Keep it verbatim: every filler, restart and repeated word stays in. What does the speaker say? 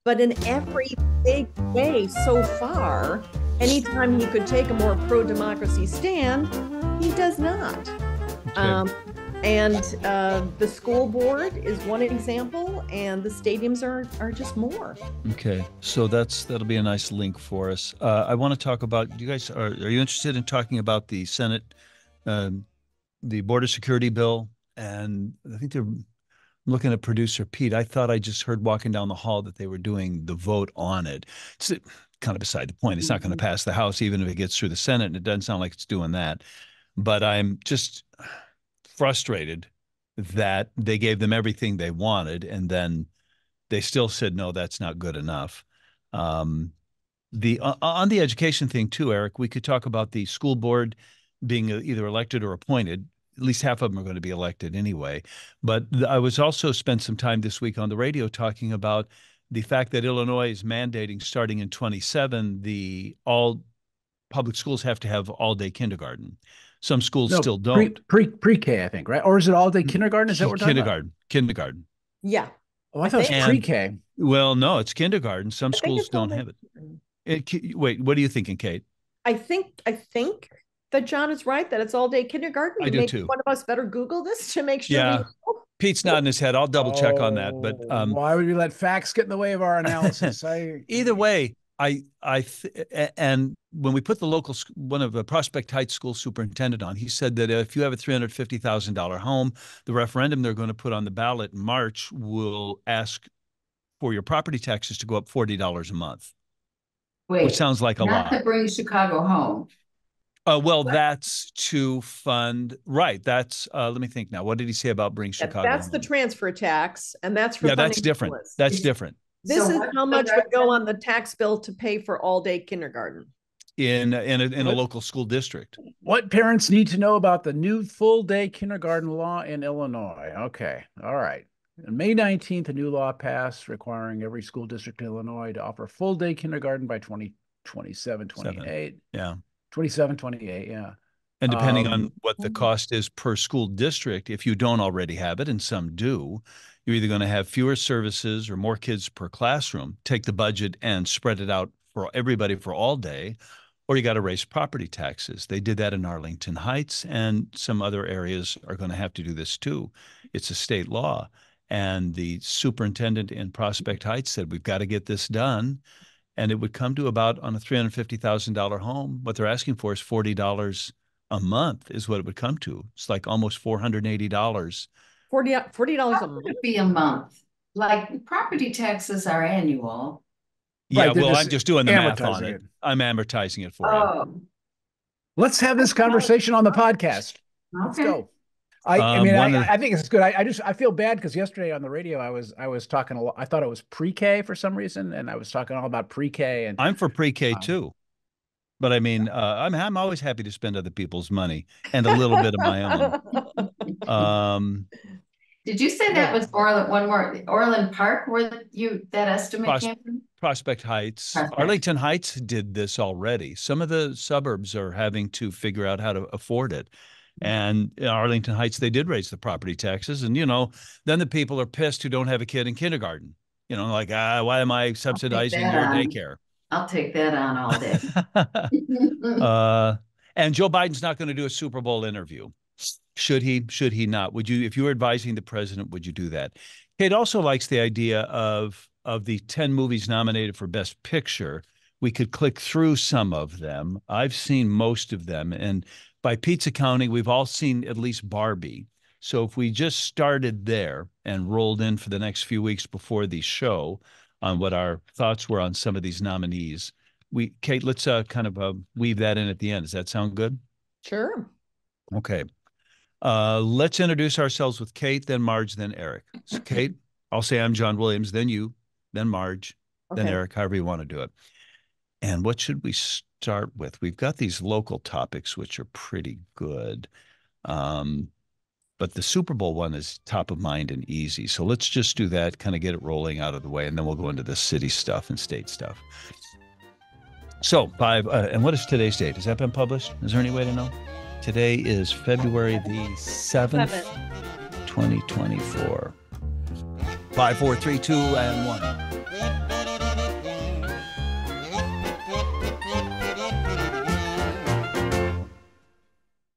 But in every big way so far, anytime he could take a more pro-democracy stand, he does not. Okay. Um, and uh, the school board is one example, and the stadiums are are just more. Okay, so that's that'll be a nice link for us. Uh, I want to talk about. You guys are are you interested in talking about the Senate, um, the border security bill? And I think they're looking at producer Pete. I thought I just heard walking down the hall that they were doing the vote on it. It's kind of beside the point. It's not going to pass the House, even if it gets through the Senate, and it doesn't sound like it's doing that. But I'm just frustrated that they gave them everything they wanted, and then they still said, no, that's not good enough. Um, the uh, on the education thing too, Eric, we could talk about the school board being either elected or appointed. At least half of them are going to be elected anyway. But I was also spent some time this week on the radio talking about the fact that Illinois is mandating, starting in twenty-seven, the all public schools have to have all-day kindergarten. Some schools No, still pre, don't. pre, pre-K, I think, right? Or is it all-day kindergarten? Is that what we're talking about? Kindergarten, kindergarten. Yeah. Oh, I thought it was And- pre-K. Well, no, it's kindergarten. Some I think schools it's don't all have it. day. It. ki- Wait, what are you thinking, Kate? I think I think that John is right that it's all day kindergarten. I do Maybe too. one of us better Google this to make sure. Yeah. we know. Pete's nodding his head. I'll double check on that. But Oh, um, why would we let facts get in the way of our analysis? I either way, I I th- a- and when we put the local sc- one of the Prospect Heights school superintendent on, he said that if you have a three hundred fifty thousand dollar home, the referendum they're going to put on the ballot in March will ask for your property taxes to go up forty dollars a month, Wait, which sounds like a not lot. to bring Chicago home. Uh, well, that's to fund, right? That's uh, let me think now. What did he say about bring That- Chicago? That's the home? transfer tax, and that's for Yeah, that's funding different. schools. That's different. This So is what's how the much would go referendum? on the tax bill to pay for all day kindergarten. In in a, in a What? local school district. What parents need to know about the new full-day kindergarten law in Illinois? Okay, all right. On May nineteenth, a new law passed requiring every school district in Illinois to offer full-day kindergarten by twenty twenty-seven, twenty-eight. Yeah. twenty-seven, twenty-eight, yeah. And depending Um, on what the cost is per school district, if you don't already have it, and some do, you're either going to have fewer services or more kids per classroom, take the budget and spread it out for everybody for all day, or you got to raise property taxes. They did that in Arlington Heights, and some other areas are going to have to do this too. It's a state law. And the superintendent in Prospect Heights said, we've got to get this done. And it would come to about, on a three hundred fifty thousand dollar home, what they're asking for is forty dollars a month is what it would come to. It's like almost four hundred eighty dollars. forty dollars a How month. would it be a month? Like property taxes are annual. Yeah, Right, they're well, just I'm just doing the math on amortizing it. it. I'm amortizing it for you. Oh, Let's have this conversation on the podcast. Let's okay. go. I, I Um, mean, one I, of the- I think it's good. I, I just I feel bad because yesterday on the radio I was I was talking a lot. I thought it was pre-K for some reason, and I was talking all about pre-K and I'm for pre-K Um, too. But I mean, uh, I'm I'm always happy to spend other people's money and a little bit of my own. Um, Did you say that was Orland, one more, Orland Park, where you, that estimate Pros- came from? Prospect Heights, Prospect. Arlington Heights did this already. Some of the suburbs are having to figure out how to afford it. And in Arlington Heights, they did raise the property taxes. And, you know, then the people are pissed who don't have a kid in kindergarten. You know, like, ah, why am I subsidizing that your on. daycare? I'll take that on all day. uh, and Joe Biden's not going to do a Super Bowl interview. Should he? Should he not? Would you, if you were advising the president, would you do that? Kate also likes the idea of of the ten movies nominated for Best Picture. We could click through some of them. I've seen most of them, and by Pete's accounting, we've all seen at least Barbie. So if we just started there and rolled in for the next few weeks before the show on what our thoughts were on some of these nominees, we Kate, let's uh, kind of uh, weave that in at the end. Does that sound good? Sure. Okay. Uh, let's introduce ourselves with Kate, then Marge, then Eric. So Kate, I'll say I'm John Williams, then you, then Marge, then Okay. Eric, however you want to do it. And what should we start with? We've got these local topics, which are pretty good. Um, but the Super Bowl one is top of mind and easy. So let's just do that, kind of get it rolling out of the way, and then we'll go into the city stuff and state stuff. So five, uh, and what is today's date? Has that been published? Is there any way to know? Today is February the seventh, Seven. twenty twenty-four. Five, four, three, two, and one.